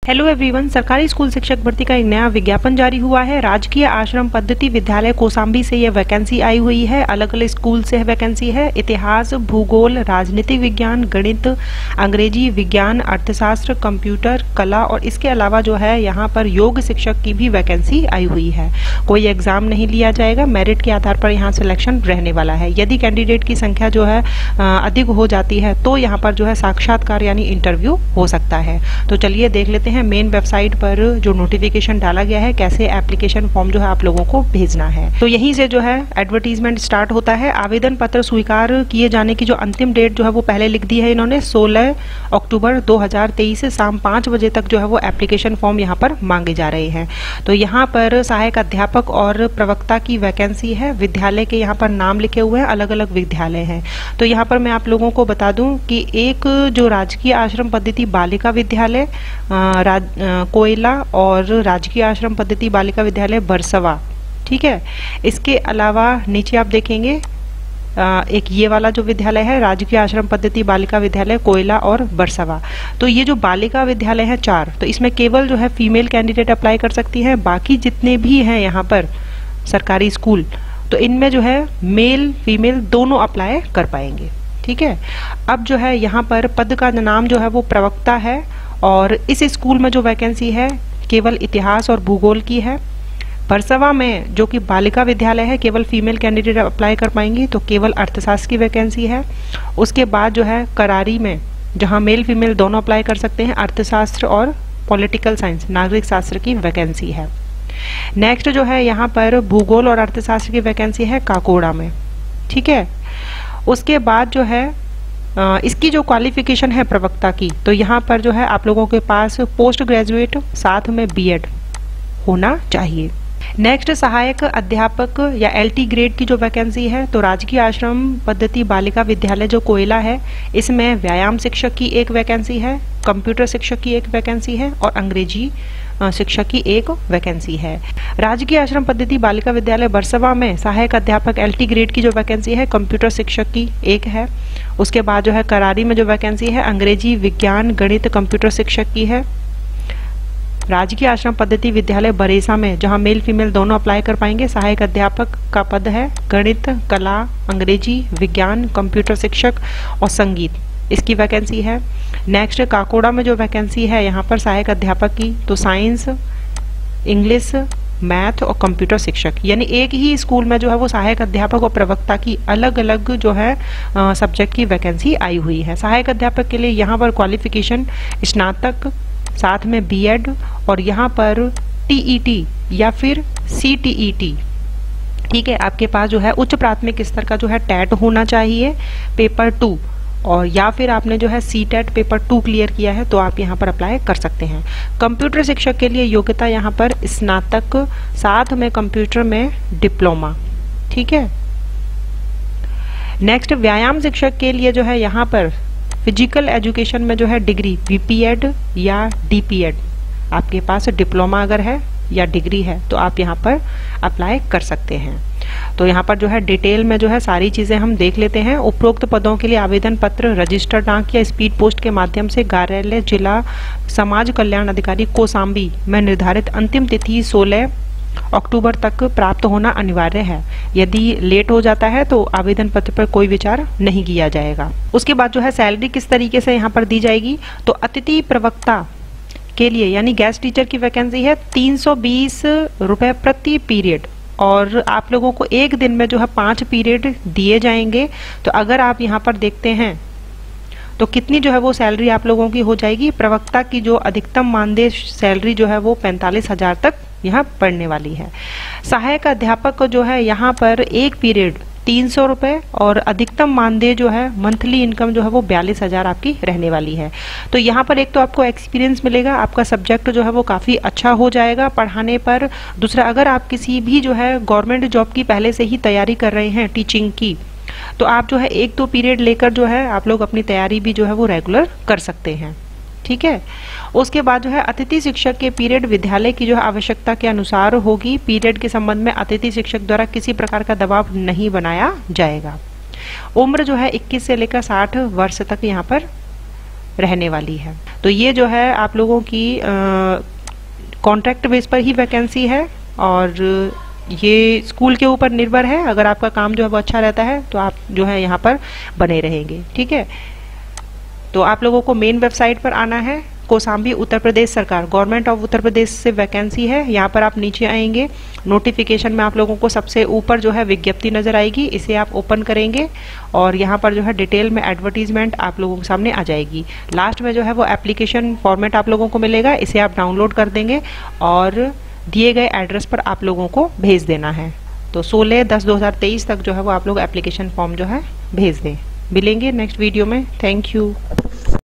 Hello everyone, सरकारी school शिक्षक भर्ती का एक नया विज्ञापन जारी हुआ है। राजकीय आश्रम पद्धति विद्यालय कौशाम्बी से यह वैकेंसी आई हुई है। अलग अलग स्कूल से वैकेंसी है। इतिहास, भूगोल, राजनीतिक विज्ञान, गणित, अंग्रेजी, विज्ञान, अर्थशास्त्र, कंप्यूटर, कला और इसके अलावा जो है यहाँ पर योग शिक्षक की भी वैकेंसी आई हुई है। कोई एग्जाम नहीं लिया जाएगा, मेरिट के आधार पर यहाँ सिलेक्शन रहने वाला है। यदि कैंडिडेट की संख्या जो है अधिक हो जाती है तो यहाँ पर जो है साक्षात्कार यानी इंटरव्यू हो सकता है। तो चलिए देख लेते हैं मेन वेबसाइट पर जो नोटिफिकेशन डाला गया है, कैसे एप्लीकेशन फॉर्म जो है आप लोगों को भेजना है। तो यहीं से जो है एडवर्टीजमेंट स्टार्ट होता है। आवेदन पत्र स्वीकार किए जाने की जो अंतिम डेट जो है वो पहले लिख दी है इन्होंने, 16 अक्टूबर 2023 से शाम 5 बजे तक जो है वो एप्लीकेशन फॉर्म यहाँ पर मांगे जा रहे हैं। तो यहाँ पर सहायक अध्यापक और प्रवक्ता की वैकेंसी है। विद्यालय के यहाँ पर नाम लिखे हुए हैं, अलग अलग विद्यालय हैं। तो यहाँ पर मैं आप लोगों को बता दूं कि एक जो राजकीय आश्रम पद्धति बालिका विद्यालय कोयला और राजकीय आश्रम पद्धति बालिका विद्यालय बरसवा, ठीक है। इसके अलावा नीचे आप देखेंगे एक ये वाला जो विद्यालय है राजकीय आश्रम पद्धति बालिका विद्यालय कोयला और बरसवा। तो ये जो बालिका विद्यालय है 4, तो इसमें केवल जो है फीमेल कैंडिडेट अप्लाई कर सकती है। बाकी जितने भी हैं यहाँ पर सरकारी स्कूल, तो इनमें जो है मेल फीमेल दोनों अप्लाई कर पाएंगे, ठीक है। अब जो है यहाँ पर पद का नाम जो है वो प्रवक्ता है और इस स्कूल में जो वैकेंसी है केवल इतिहास और भूगोल की है। बरसवा में जो कि बालिका विद्यालय है केवल फीमेल कैंडिडेट अप्लाई कर पाएंगी, तो केवल अर्थशास्त्र की वैकेंसी है। उसके बाद जो है करारी में जहां मेल फीमेल दोनों अप्लाई कर सकते हैं, अर्थशास्त्र और पॉलिटिकल साइंस नागरिक शास्त्र की वैकेंसी है। नेक्स्ट जो है यहाँ पर भूगोल और अर्थशास्त्र की वैकेंसी है काकोड़ा में, ठीक है। उसके बाद जो है इसकी जो क्वालिफिकेशन है प्रवक्ता की, तो यहाँ पर जो है आप लोगों के पास पोस्ट ग्रेजुएट साथ में बीएड होना चाहिए। नेक्स्ट सहायक अध्यापक या एलटी ग्रेड की जो वैकेंसी है, तो राजकीय आश्रम पद्धति बालिका विद्यालय जो कोयला है इसमें व्यायाम शिक्षक की एक वैकेंसी है, कंप्यूटर शिक्षक की एक वैकेंसी है और अंग्रेजी शिक्षक की एक वैकेंसी है। राजकीय आश्रम पद्धति बालिका विद्यालय बरसवा में सहायक अध्यापक एलटी ग्रेड की जो वैकेंसी है कंप्यूटर शिक्षक की एक है। उसके बाद जो है करारी में जो वैकेंसी है अंग्रेजी, विज्ञान, गणित, कंप्यूटर शिक्षक की है। राजकीय आश्रम पद्धति विद्यालय बरेसा में जहां मेल फीमेल दोनों अप्लाई कर पाएंगे, सहायक अध्यापक का पद है गणित, कला, अंग्रेजी, विज्ञान, कंप्यूटर शिक्षक और संगीत, इसकी वैकेंसी है। नेक्स्ट काकोड़ा में जो वैकेंसी है यहाँ पर सहायक अध्यापक की, तो साइंस, इंग्लिश, मैथ और कंप्यूटर शिक्षक, यानी एक ही स्कूल में जो है वो सहायक अध्यापक और प्रवक्ता की अलग अलग जो है सब्जेक्ट की वैकेंसी आई हुई है। सहायक अध्यापक के लिए यहाँ पर क्वालिफिकेशन स्नातक साथ में बीएड और यहाँ पर टीईटी या फिर सीटीईटी, ठीक है। आपके पास जो है उच्च प्राथमिक स्तर का जो है टेट होना चाहिए पेपर 2, और या फिर आपने जो है सीटेट पेपर 2 क्लियर किया है तो आप यहाँ पर अप्लाई कर सकते हैं। कंप्यूटर शिक्षक के लिए योग्यता यहाँ पर स्नातक साथ में कंप्यूटर में डिप्लोमा, ठीक है। नेक्स्ट व्यायाम शिक्षक के लिए जो है यहाँ पर फिजिकल एजुकेशन में जो है डिग्री बीपीएड या डीपीएड, आपके पास डिप्लोमा अगर है या डिग्री है तो आप यहाँ पर अप्लाई कर सकते हैं। तो यहाँ पर जो है डिटेल में जो है सारी चीज़ें हम देख लेते हैं। उपरोक्त पदों के लिए आवेदन पत्र रजिस्टर्ड डाक या स्पीड पोस्ट के माध्यम से कार्यालय जिला समाज कल्याण अधिकारी कौशाम्बी में निर्धारित अंतिम तिथि 16 अक्टूबर तक प्राप्त होना अनिवार्य है। यदि लेट हो जाता है तो आवेदन पत्र पर कोई विचार नहीं किया जाएगा। उसके बाद जो है सैलरी किस तरीके से यहाँ पर दी जाएगी, तो अतिथि प्रवक्ता के लिए यानी गेस्ट टीचर की वैकेंसी है 320 रुपये प्रति पीरियड, और आप लोगों को एक दिन में जो है 5 पीरियड दिए जाएंगे। तो अगर आप यहाँ पर देखते हैं तो कितनी जो है वो सैलरी आप लोगों की हो जाएगी। प्रवक्ता की जो अधिकतम मानदेय सैलरी जो है वो 45,000 तक यहाँ पड़ने वाली है। सहायक अध्यापक जो है यहाँ पर एक पीरियड 300 रुपये और अधिकतम मानदेय जो है मंथली इनकम जो है वो 42,000 आपकी रहने वाली है। तो यहाँ पर एक तो आपको एक्सपीरियंस मिलेगा, आपका सब्जेक्ट जो है वो काफ़ी अच्छा हो जाएगा पढ़ाने पर। दूसरा, अगर आप किसी भी जो है गवर्नमेंट जॉब की पहले से ही तैयारी कर रहे हैं टीचिंग की, तो आप जो है 1-2 पीरियड लेकर जो है आप लोग अपनी तैयारी भी जो है वो रेगुलर कर सकते हैं, ठीक है। उसके बाद जो है अतिथि शिक्षक के पीरियड विद्यालय की जो है आवश्यकता के अनुसार होगी। पीरियड के संबंध में अतिथि शिक्षक द्वारा किसी प्रकार का दबाव नहीं बनाया जाएगा। उम्र जो है 21 से लेकर 60 वर्ष तक यहाँ पर रहने वाली है। तो ये जो है आप लोगों की कॉन्ट्रैक्ट बेस पर ही वैकेंसी है और ये स्कूल के ऊपर निर्भर है। अगर आपका काम जो है वो अच्छा रहता है तो आप जो है यहाँ पर बने रहेंगे। ठीक है, तो आप लोगों को मेन वेबसाइट पर आना है। कौसाम्बी उत्तर प्रदेश सरकार, गवर्नमेंट ऑफ उत्तर प्रदेश से वैकेंसी है। यहाँ पर आप नीचे आएंगे, नोटिफिकेशन में आप लोगों को सबसे ऊपर जो है विज्ञप्ति नजर आएगी, इसे आप ओपन करेंगे और यहाँ पर जो है डिटेल में एडवर्टीजमेंट आप लोगों के सामने आ जाएगी। लास्ट में जो है वो एप्लीकेशन फॉर्मेट आप लोगों को मिलेगा, इसे आप डाउनलोड कर देंगे और दिए गए एड्रेस पर आप लोगों को भेज देना है। तो 16/10/2023 तक जो है वो आप लोग एप्लीकेशन फॉर्म जो है भेज दें। मिलेंगे नेक्स्ट वीडियो में। Thank you.